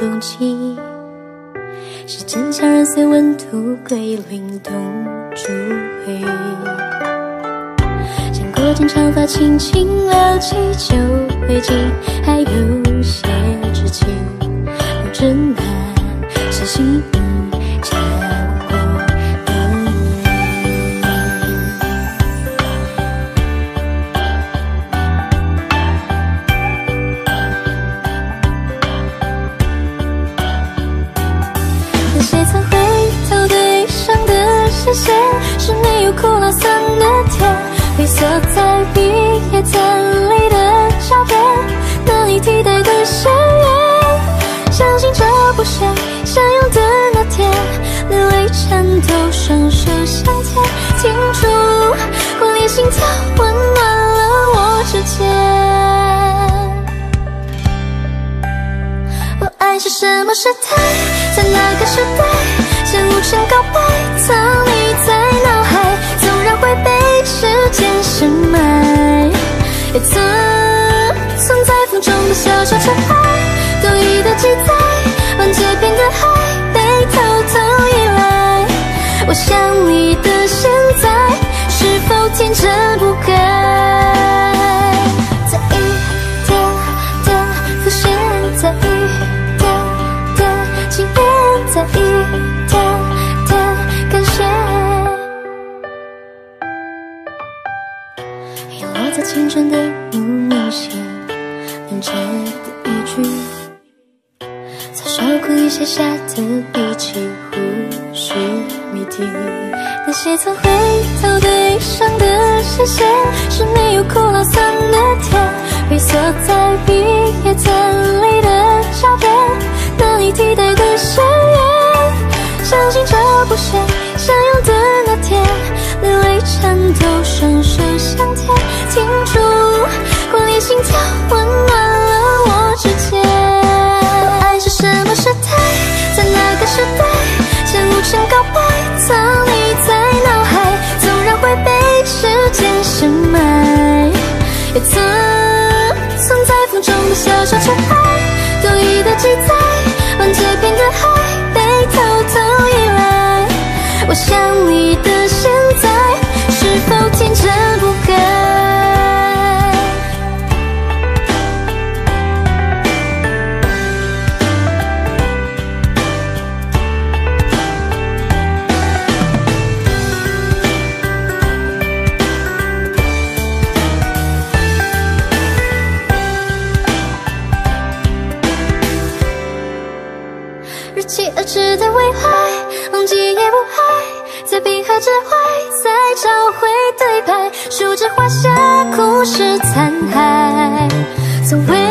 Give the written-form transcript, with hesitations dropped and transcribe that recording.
冬季，时间强染随温度归零，冻住回忆。想过将长发轻轻撩起，就会记，还有些知情，不真难是心见过的人。那些曾回头对上的视线，是没有苦辣酸的甜，回缩在毕业典礼的照片，难以替代的鲜艳。相信这不是相拥的那天，泪泪颤抖，双手相牵，清楚婚礼心跳温暖了我指尖。我爱是什么时态，在哪个时代，像无声告白，藏匿在脑海，纵然会被时间深埋，也曾存在风中的小小尘埃，多余的记载，万劫变的海，被偷偷依赖。我想你的现在，是否天真不改？在一点点浮现，在一点点惊艳，在一点点感谢。遗落在青春的不明显，连着的一句，在烧苦雨写下的笔记，或许谜底。那些曾回头对上的视线，是没有苦辣酸的甜，回缩在毕业典礼的照片，难以替代的鲜艳。相信这不是相拥的那天，泪泪颤抖，双手相牵，清楚婚礼心跳温暖了我指尖。我爱是什么时态，在哪个时代，像无声告白，藏匿在脑海，纵然会被时间深埋，也曾存在风中的小小尘埃，多余的记载，万劫变的海，被偷偷依赖。我想你的现在，是否天真不改？日期而至的未来，忘记也不爱，在冰河之外再找回对白，数着画下故事残骸，从未